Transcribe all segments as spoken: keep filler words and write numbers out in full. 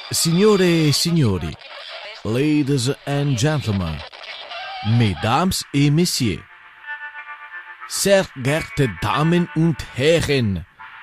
Signore e signori, ladies and gentlemen, mesdames et messieurs, sehr geehrte Damen und Herren,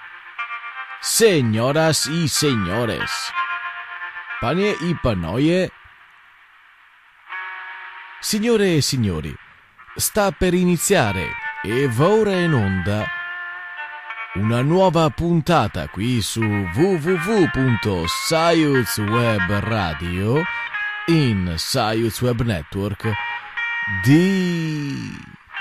señoras y señores, panie y panoie, signore e signori, sta per iniziare e va ora in onda una nuova puntata qui su w w w punto Science Web Radio in Science Web Network di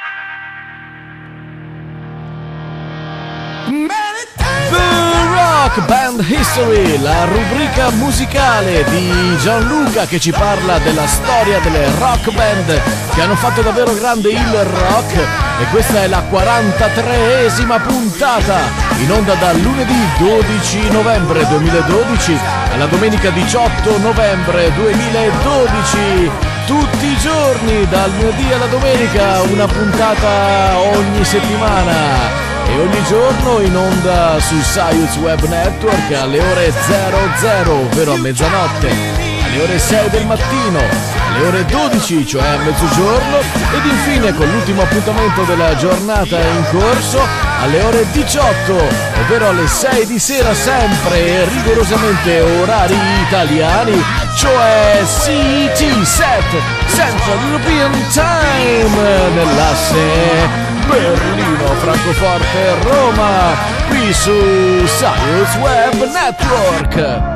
The Rock Band History, la rubrica musicale di Gianluca che ci parla della storia delle rock band che hanno fatto davvero grande il rock, e questa è la quarantatreesima puntata, in onda dal lunedì dodici novembre duemiladodici alla domenica diciotto novembre duemiladodici, tutti i giorni dal lunedì alla domenica, una puntata ogni settimana e ogni giorno in onda su Science Web Network alle ore zero zero, ovvero a mezzanotte, alle ore sei del mattino, alle ore dodici, cioè a mezzogiorno, ed infine con l'ultimo appuntamento della giornata in corso alle ore diciotto, ovvero alle sei di sera, sempre rigorosamente orari italiani, cioè C E T set, Central European Time, nell'asse Berlino, Francoforte, Roma, qui su Science Web Network.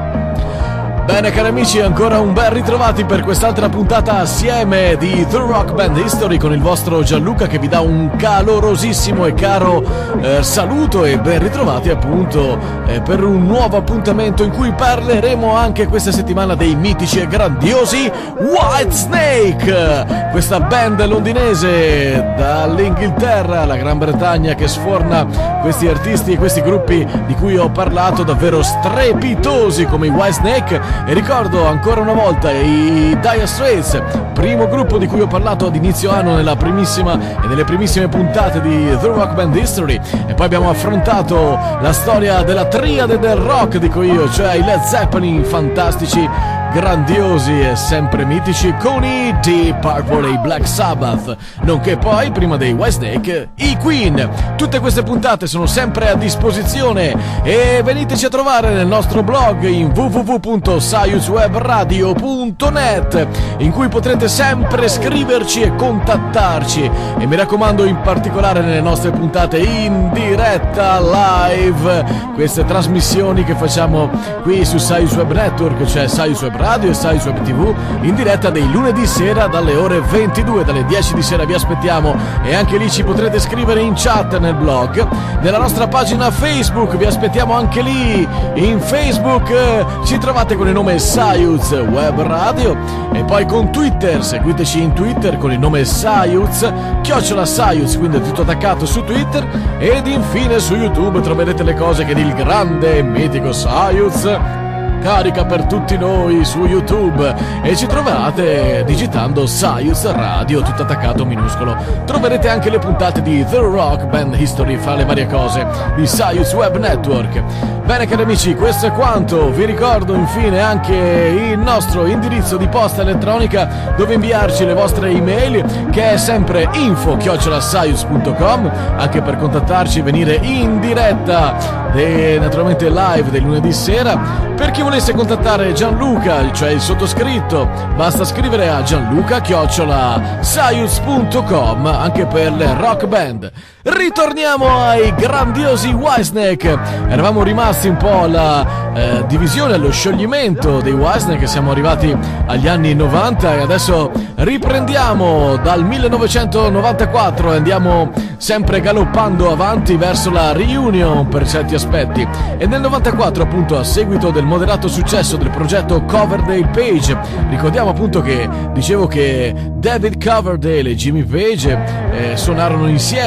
Bene cari amici, ancora un bel ritrovati per quest'altra puntata assieme di The Rock Band History con il vostro Gianluca che vi dà un calorosissimo e caro eh, saluto, e ben ritrovati appunto eh, per un nuovo appuntamento in cui parleremo anche questa settimana dei mitici e grandiosi Whitesnake, questa band londinese dall'Inghilterra alla Gran Bretagna che sforna questi artisti e questi gruppi di cui ho parlato, davvero strepitosi come i Whitesnake. E ricordo ancora una volta i Dire Straits, primo gruppo di cui ho parlato ad inizio anno nella primissima e nelle primissime puntate di The Rock Band History, e poi abbiamo affrontato la storia della triade del rock, dico io, cioè i Led Zeppelin, fantastici, grandiosi e sempre mitici, con i Deep Purple e i Black Sabbath, nonché poi, prima dei Whitesnake, i Queen. Tutte queste puntate sono sempre a disposizione e veniteci a trovare nel nostro blog in w w w punto science web radio punto net, in cui potrete sempre scriverci e contattarci, e mi raccomando in particolare nelle nostre puntate in diretta live, queste trasmissioni che facciamo qui su Science Web Network, cioè Science Web Radio e Science Web T V, in diretta dei lunedì sera dalle ore ventidue, dalle dieci di sera vi aspettiamo, e anche lì ci potrete scrivere in chat nel blog, nella nostra pagina Facebook vi aspettiamo anche lì, in Facebook eh, ci trovate con il nome Science Web Radio, e poi con Twitter, seguiteci in Twitter con il nome Science, chiocciola Science, quindi tutto attaccato su Twitter, ed infine su YouTube troverete le cose che il grande e mitico Science carica per tutti noi su YouTube, e ci trovate digitando Science Radio, tutto attaccato minuscolo. Troverete anche le puntate di The Rock Band History fra le varie cose di Science Web Network. Bene cari amici, questo è quanto. Vi ricordo infine anche il nostro indirizzo di posta elettronica dove inviarci le vostre email, che è sempre info chiocciola science punto com, anche per contattarci e venire in diretta e naturalmente live del lunedì sera. Per chi volesse contattare Gianluca, cioè il sottoscritto, basta scrivere a gianluca chiocciola science punto com, anche per le rock band. Ritorniamo ai grandiosi Whitesnake. Eravamo rimasti un po' alla eh, divisione, allo scioglimento dei Whitesnake, siamo arrivati agli anni novanta e adesso riprendiamo dal millenovecentonovantaquattro e andiamo sempre galoppando avanti verso la reunion per certi aspetti. E nel novantaquattro, appunto, a seguito del moderato successo del progetto Coverdale Page, ricordiamo appunto che dicevo che David Coverdale e Jimmy Page eh, suonarono insieme, quindi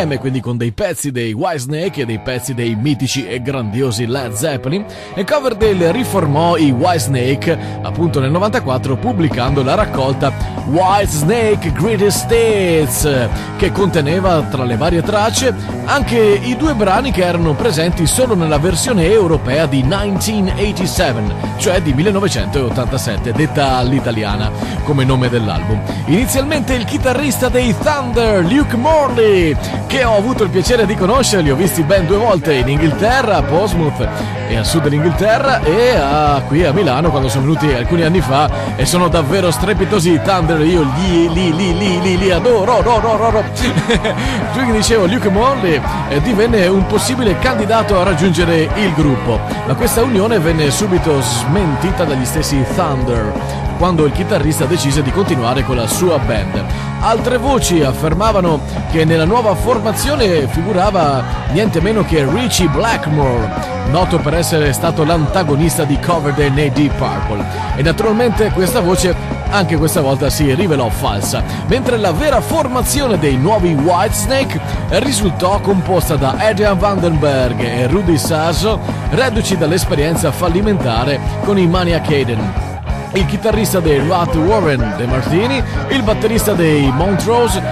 con dei pezzi dei Whitesnake e dei pezzi dei mitici e grandiosi Led Zeppelin, e Coverdale riformò i Whitesnake appunto nel novantaquattro pubblicando la raccolta Whitesnake Greatest Hits, che conteneva tra le varie tracce anche i due brani che erano presenti solo nella versione europea di millenovecentoottantasette, cioè di millenovecentottantasette, detta all'italiana come nome dell'album. Inizialmente il chitarrista dei Thunder, Luke Morley, che ho avuto il piacere di conoscere, li ho visti ben due volte in Inghilterra, a Portsmouth e a sud dell'Inghilterra, e a, qui a Milano quando sono venuti alcuni anni fa, e sono davvero strepitosi i Thunder, io li li li li li, li adoro, ro, ro, ro, ro. Quindi dicevo, Luke Morley eh, divenne un possibile candidato a raggiungere il gruppo, ma questa unione venne subito smentita dagli stessi Thunder quando il chitarrista decise di continuare con la sua band. Altre voci affermavano che nella nuova formazione figurava niente meno che Richie Blackmore, noto per essere stato l'antagonista di Coverdale nei Deep Purple, e naturalmente questa voce anche questa volta si rivelò falsa, mentre la vera formazione dei nuovi Whitesnake risultò composta da Adrian Vandenberg e Rudy Sasso, reduci dall'esperienza fallimentare con i Maniac Eden, il chitarrista dei Rat Warren De Martini, il batterista dei Montrose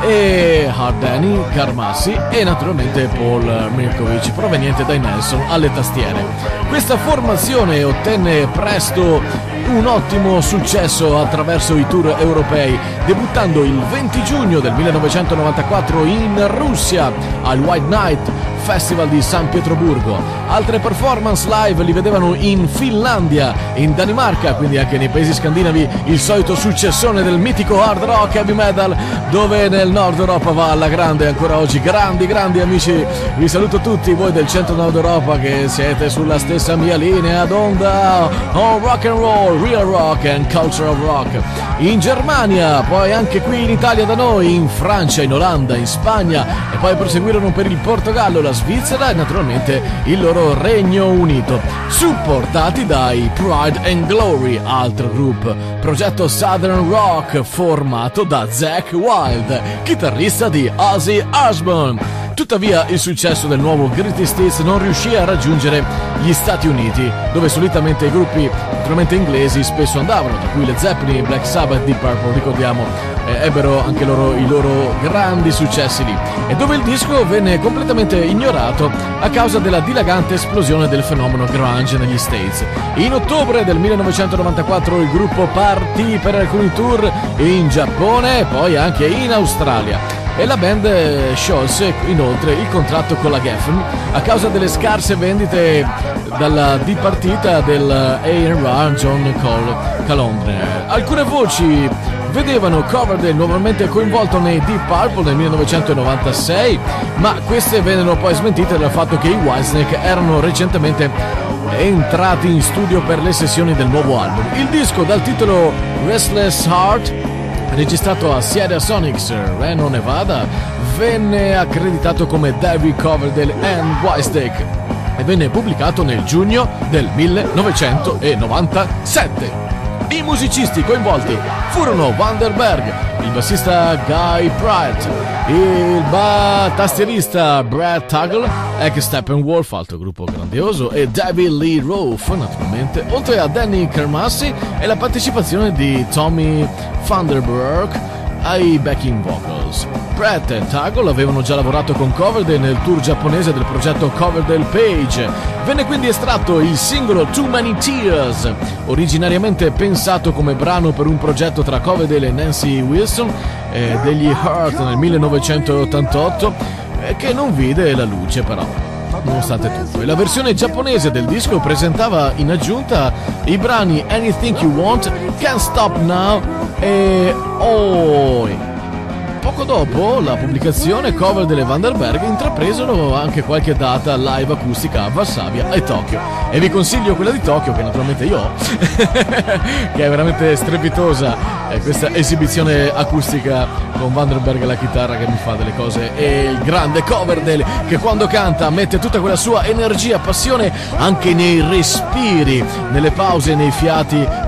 e Hardani Carmassi, e naturalmente Paul Mirkovic proveniente dai Nelson alle tastiere. Questa formazione ottenne presto un ottimo successo attraverso i tour europei, debuttando il venti giugno del millenovecentonovantaquattro in Russia al White Night Festival di San Pietroburgo. Altre performance live li vedevano in Finlandia, in Danimarca, quindi anche nei paesi scandinavi, il solito successone del mitico hard rock heavy metal, dove nel nord Europa va alla grande ancora oggi. Grandi, grandi amici, vi saluto tutti voi del centro nord Europa che siete sulla stessa mia linea d'onda. Oh, rock and roll, real rock and cultural rock. In Germania, poi anche qui in Italia da noi, in Francia, in Olanda, in Spagna, e poi proseguirono per il Portogallo, la Svizzera e naturalmente il loro Regno Unito, supportati dai Pride and Glory, altro gruppo, progetto Southern Rock formato da Zakk Wylde, chitarrista di Ozzy Osbourne. Tuttavia il successo del nuovo Greatest Hits non riuscì a raggiungere gli Stati Uniti, dove solitamente i gruppi naturalmente inglesi spesso andavano, tra cui le Zeppelin, Black Sabbath, Deep Purple, ricordiamo, eh, ebbero anche loro i loro grandi successi lì, e dove il disco venne completamente ignorato a causa della dilagante esplosione del fenomeno grunge negli States. In ottobre del millenovecentonovantaquattro il gruppo partì per alcuni tour in Giappone e poi anche in Australia, e la band sciolse inoltre il contratto con la Geffen a causa delle scarse vendite dalla dipartita del A and R John Cole Calondre. Alcune voci vedevano Coverdale nuovamente coinvolto nei Deep Purple nel millenovecentonovantasei, ma queste vennero poi smentite dal fatto che i Whitesnake erano recentemente entrati in studio per le sessioni del nuovo album. Il disco dal titolo Restless Heart, registrato a Sierra Sonics, Reno, Nevada, venne accreditato come David Coverdale and Whitesnake e venne pubblicato nel giugno del millenovecentonovantasette. I musicisti coinvolti furono Vandenberg, il bassista Guy Pratt, il ba- tastierista Brad Tuggle, ex Steppenwolf, altro gruppo grandioso, e David Lee Roth, naturalmente, oltre a Danny Carmassi e la partecipazione di Tommy Vandenberg ai backing vocals. Pratt e Tuggle avevano già lavorato con Coverdale nel tour giapponese del progetto Coverdale Page. Venne quindi estratto il singolo Too Many Tears, originariamente pensato come brano per un progetto tra Coverdale e Nancy Wilson eh, degli Hurt nel millenovecentottantotto, eh, che non vide la luce però, nonostante tutto. E la versione giapponese del disco presentava in aggiunta i brani Anything You Want, Can't Stop Now e Oi. Poco dopo la pubblicazione, Coverdale e Vandenberg intrapresero anche qualche data live acustica a Varsavia e Tokyo, e vi consiglio quella di Tokyo, che naturalmente io ho, che è veramente strepitosa, eh, questa esibizione acustica con Vandenberg alla chitarra che mi fa delle cose, e il grande Coverdale che quando canta mette tutta quella sua energia, passione anche nei respiri, nelle pause, nei fiati,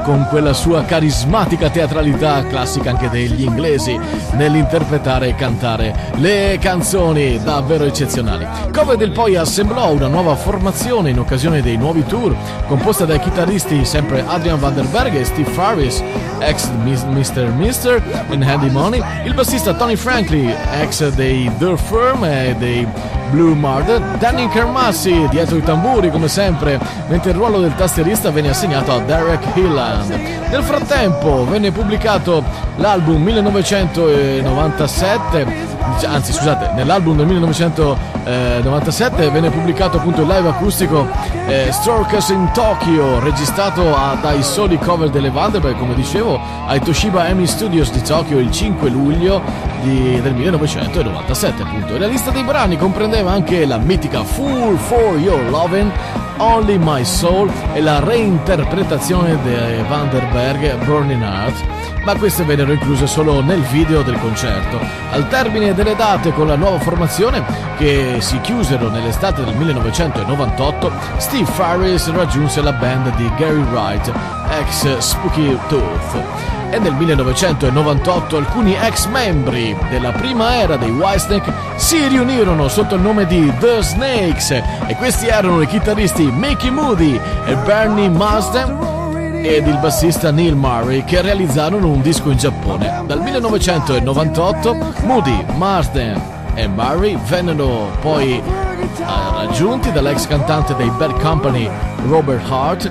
con quella sua carismatica teatralità classica anche degli inglesi nell'interpretare e cantare le canzoni davvero eccezionali. Coverdale poi assemblò una nuova formazione in occasione dei nuovi tour, composta dai chitarristi sempre Adrian Vandenberg e Steve Farris, ex mister mister e Handy Money, il bassista Tony Franklin, ex dei The Firm e dei Blue Murder, Danny Carmassi dietro i tamburi come sempre, mentre il ruolo del tastierista venne assegnato a Derek Hilland. Nel frattempo venne pubblicato l'album millenovecentonovantasette, anzi scusate, nell'album del millenovecentonovantasette venne pubblicato appunto il live acustico eh, Storkers in Tokyo, registrato a, dai soli cover delle Vandenberg, come dicevo, ai Toshiba Emi Studios di Tokyo il cinque luglio di, del millenovecentonovantasette appunto. E la lista dei brani comprendeva anche la mitica Fool for Your Lovin', Only My Soul e la reinterpretazione dei Vandenberg Burning Heart, ma queste vennero incluse solo nel video del concerto. Al termine delle date con la nuova formazione, che si chiusero nell'estate del millenovecentonovantotto, Steve Farris raggiunse la band di Gary Wright, ex Spooky Tooth. E nel millenovecentonovantotto alcuni ex membri della prima era dei Whitesnake si riunirono sotto il nome di The Snakes, e questi erano i chitarristi Mickey Moody e Bernie Marsden ed il bassista Neil Murray, che realizzarono un disco in Giappone. Dal millenovecentonovantotto Moody, Marsden e Murray vennero poi raggiunti dall'ex cantante dei Bad Company Robert Hart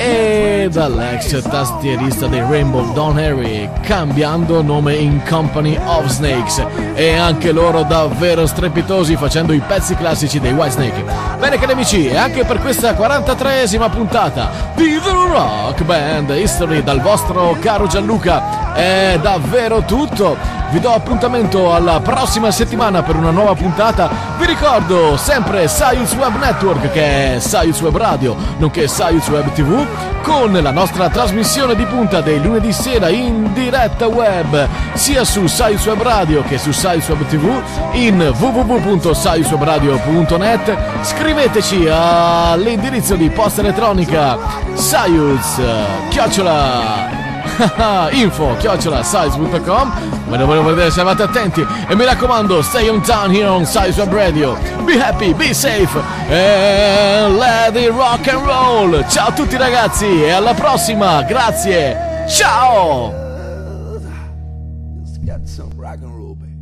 e dall'ex tastierista dei Rainbow Don Harry, cambiando nome in Company of Snakes, e anche loro davvero strepitosi facendo i pezzi classici dei Whitesnake. Bene cari amici, e anche per questa quarantatreesima puntata di The Rock Band History dal vostro caro Gianluca è davvero tutto. Vi do appuntamento alla prossima settimana per una nuova puntata. Vi ricordo sempre Science Web Network, che è Science Web Radio, nonché Science Web tivù, con la nostra trasmissione di punta dei lunedì sera in diretta web, sia su Science Web Radio che su Science Web tivù, in w w w punto science web radio punto net. Scriveteci all'indirizzo di posta elettronica science chiocciola info chiocciola science punto com. Me lo voglio vedere se avete attenti, e mi raccomando, stay on time here on Science Web Radio. Be happy, be safe and let it rock and roll. Ciao a tutti ragazzi e alla prossima, grazie, ciao. It's got some rock and roll, baby.